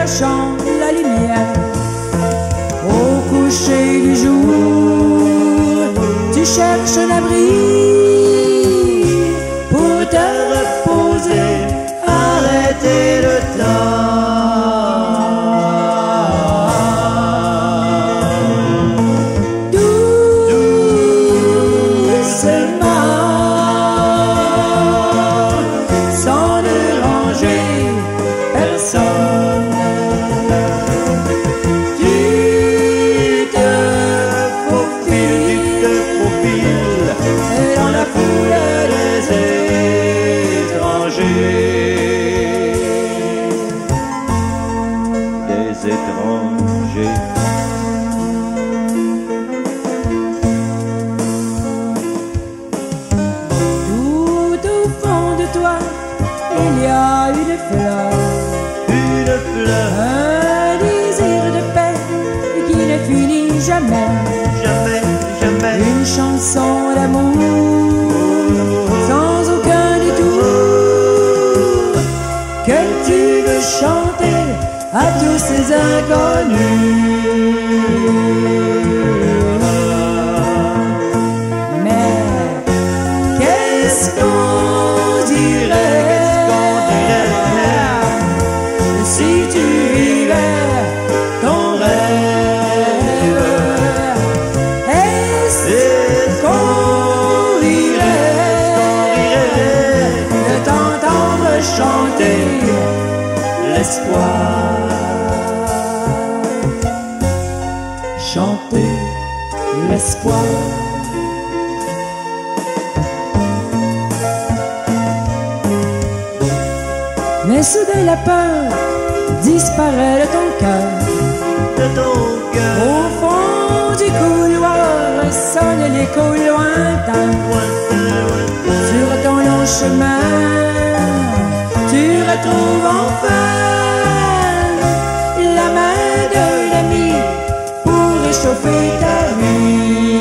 cachant la lumière. Au coucher du jour, tu cherches un abri pour te reposer, arrêter le temps. Doucement, sans déranger personne, tu te faufiles dans la foule des étrangers. Des étrangers. Tout au fond de toi, il y a une fleur, un désir de paix qui ne finit jamais. Jamais, jamais. Une chanson d'amour sans aucun détour que tu veux chanter à tous ces inconnus. Mais qu'est-ce qu'on dirait si tu vivais ton rêve? Est-ce qu'on rirait de t'entendre chanter l'espoir? Chanter l'espoir. Mais soudain la peur disparaît de ton cœur. Au fond du couloir sonne l'écho lointain. Sur ton long chemin, tu retrouves enfin la main de l'ami pour réchauffer ta vie.